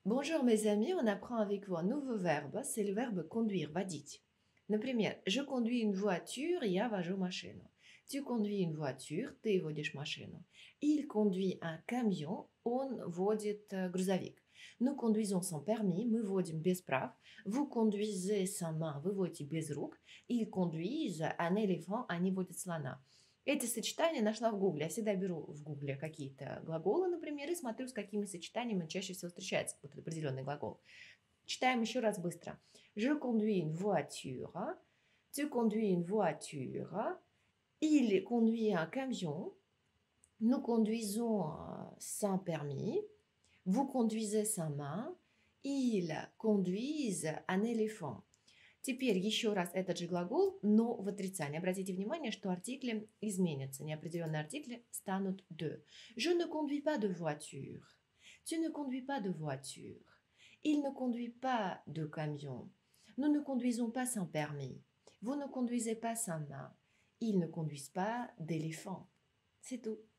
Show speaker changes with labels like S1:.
S1: Bonjour mes amis, on apprend avec vous un nouveau verbe, c'est le verbe conduire, водить. Например, je conduis une voiture, я вожу машину. Tu conduis une voiture, ты водишь машину. Il conduit un camion, он водит грузовик. Nous conduisons sans permis, мы водим без прав. Vous conduisez sans main, вы водите без рук. Ils conduisent un éléphant, они водят слона. Эти сочетания нашла в Гугле. Я всегда беру в Гугле какие-то глаголы, например, и смотрю, с какими сочетаниями чаще всего встречается вот этот определенный глагол. Читаем еще раз быстро. Je conduis une voiture. Tu conduis une voiture. Il conduit un camion. Nous conduisons sans permis. Vous conduisez sans main. Ils conduisent un éléphant. Теперь еще раз этот же глагол, но в отрицании. Обратите внимание, что артикли изменятся. Неопределенные артикли станут de. Je ne conduis pas de voiture. Tu ne conduis pas de voiture. Il ne conduit pas de camion. Nous ne conduisons pas sans permis. Vous ne conduisez pas sans main. Ils ne conduisent pas d'éléphant. C'est tout.